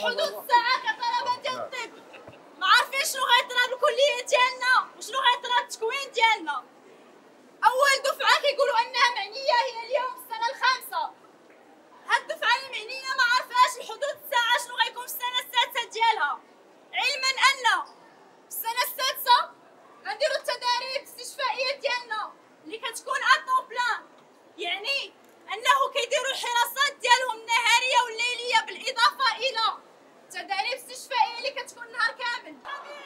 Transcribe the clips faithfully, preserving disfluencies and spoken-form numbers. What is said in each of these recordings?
حدود الساعه كطلبه ديال الطب ما عارفين شنو غيطرا بالكليه ديالنا وشنو غيطرا التكوين ديالنا. اول دفعه كيقولوا انها معنيه هي اليوم السنه الخامسه. هاد الدفعه المعنيه ما عارفاش الحدود الساعه شنو غيكون في السنه السادسه ديالها، علما ان في السنه السادسه غنديروا التدريب الاستشفائيه ديالنا اللي كتكون اطون بلان، يعني انه كيديروا الحراسات ديالهم النهاريه والليليه بالاضافه الى التدريب الاستشفائيه اللي كتكون نهار كامل.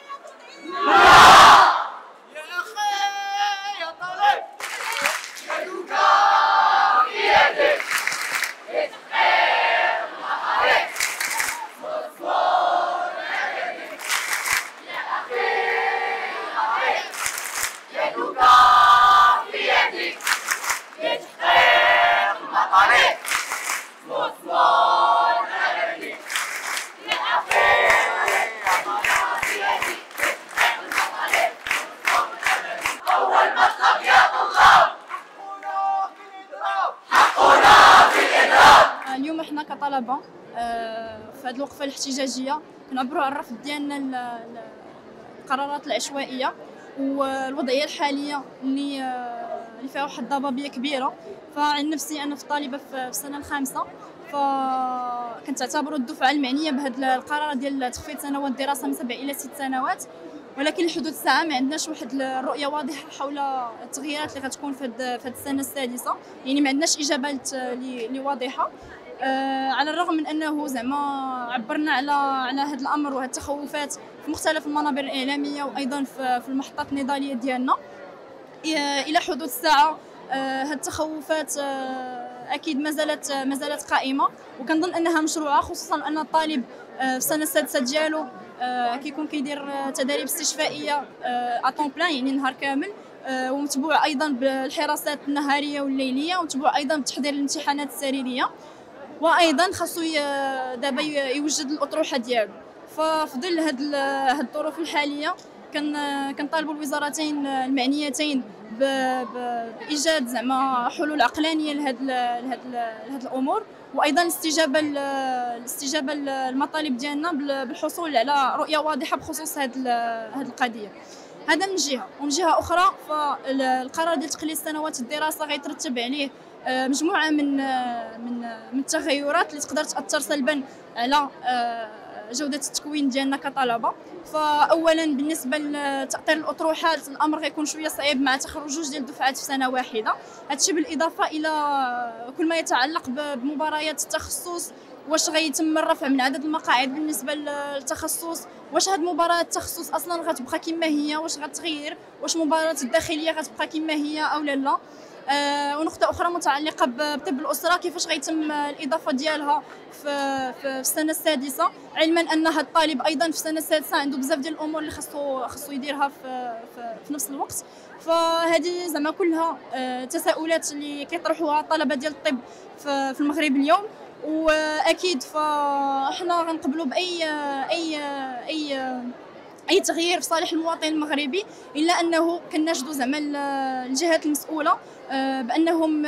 يا اخي يا طالب يدك في يدك لتحقيق المطالب مصمود يدك يا اخي يدك في يدك لتحقيق المطالب مصمود يدك يا اخي أول مطلب يا طلاب حقنا في الإضراب حقنا في الإضراب. اليوم احنا كطلبه في هذه الوقفه الاحتجاجيه كنعبروا على الرفض ديالنا للقرارات العشوائيه والوضعيه الحاليه اللي اللي فيها واحد الضبابيه كبيره. فعن نفسي انا في طالبه في السنه الخامسه، فكنت تعتبر الدفعه المعنيه بهذا القرار ديال تخفيض سنوات الدراسه من سبع الى ست سنوات، ولكن لحدود الساعه ما عندناش واحد الرؤيه واضحه حول التغييرات اللي غتكون في هذه السنه السادسه، يعني ما عندناش اجابات اللي واضحه. آه على الرغم من انه زعما عبرنا على على هذا الامر وهذه التخوفات في مختلف المنابر الاعلاميه وايضا في في المحطات النضاليه ديالنا الى حدود الساعه. آه هذه التخوفات آه اكيد ما زالت ما زالت قائمه، وكنظن انها مشروعه، خصوصا ان الطالب آه في السنه السادسه ديالو آه كيكون كيدير تدريب استشفائيه اتون بلان يعني نهار كامل، آه ومتبوع ايضا بالحراسات النهاريه والليليه، ومتبوع ايضا بتحضير الامتحانات السريريه، وايضا خاصو دابا يوجد الاطروحه ديالو. ففي ظل هاد هاد الظروف الحاليه كان كنطالبوا الوزارتين المعنيتين بايجاد زعما حلول عقلانيه لهاد لهاد لهاد الامور، وايضا الاستجابه الاستجابه للمطالب ديالنا بالحصول على رؤيه واضحه بخصوص هاد هاد القضيه. هذا من جهه، ومن جهه اخرى فالقرار ديال تقليل سنوات الدراسه غيترتب عليه مجموعه من من من التغيرات اللي تقدر تاثر سلبا على جوده التكوين ديالنا كطلبه. فاولا بالنسبه لتاطير الاطروحات الامر غيكون شويه صعيب مع تخرج جوج ديال الدفعات في سنه واحده، هادشي بالاضافه الى كل ما يتعلق بمباريات التخصص، واش غيتم الرفع من عدد المقاعد بالنسبه للتخصص، واش هاد مباراه التخصص اصلا غتبقى كما هي، واش غتغير، واش مباراه الداخليه غتبقى كما هي او لا لا. آه ونقطه اخرى متعلقه بطب الاسره، كيفاش غيتم الاضافه ديالها في في السنه السادسه، علما ان هذا الطالب ايضا في السنه السادسه عنده بزاف ديال الامور اللي خاصو خاصو يديرها في في, في نفس الوقت. فهذه زعما كلها آه تساؤلات اللي كيطرحوها الطلبه ديال الطب في, في المغرب اليوم، واكيد فاحنا غنقبلوا باي اي اي اي تغيير في صالح المواطن المغربي، الا انه كناشدوا زعما الجهات المسؤوله بانهم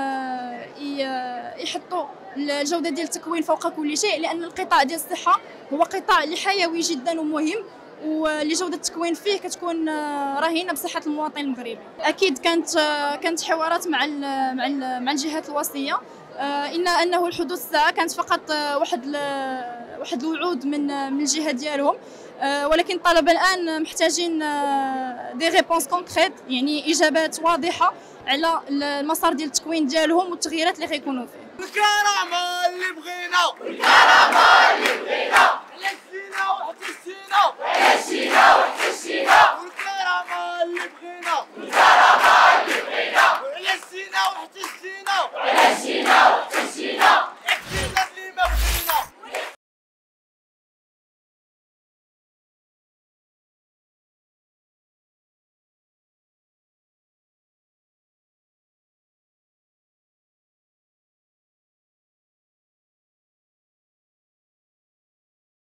يحطوا الجوده ديال التكوين فوق كل شيء، لان القطاع ديال الصحه هو قطاع اللي حيوي جدا ومهم، واللي جوده التكوين فيه كتكون رهينه بصحه المواطن المغربي. اكيد كانت كانت حوارات مع مع مع الجهات الوصيه، الا انه الحدود الساعه كانت فقط واحد واحد الوعود من من الجهه ديالهم، ولكن الطلبه الان محتاجين دي ريبونس كونكريت، يعني اجابات واضحه على المسار ديال التكوين ديالهم والتغييرات اللي غيكونوا فيه. الكرامه اللي بغينا والكرامه اللي بغينا عشينا واحتشينا عشينا واحتشينا والكرامه اللي بغينا والكرامه اللي بغينا عشينا واحتشينا عشينا